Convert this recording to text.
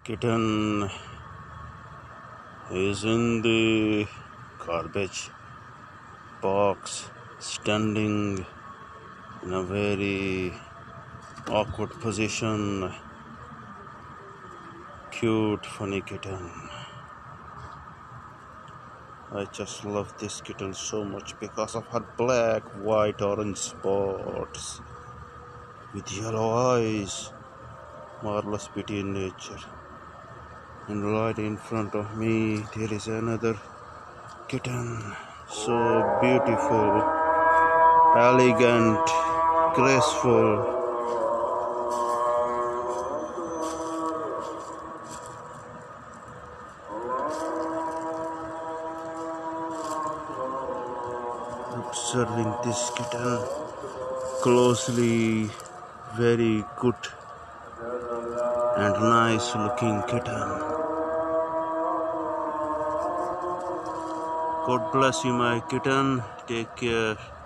Kitten is in the garbage box, standing in a very awkward position. Cute, funny kitten. I just love this kitten so much because of her black, white, orange spots with yellow eyes. Marvelous beauty in nature. And right in front of me there is another kitten, so beautiful, elegant, graceful. Observing this kitten closely, very good and nice looking kitten. God bless you, my kitten. Take care.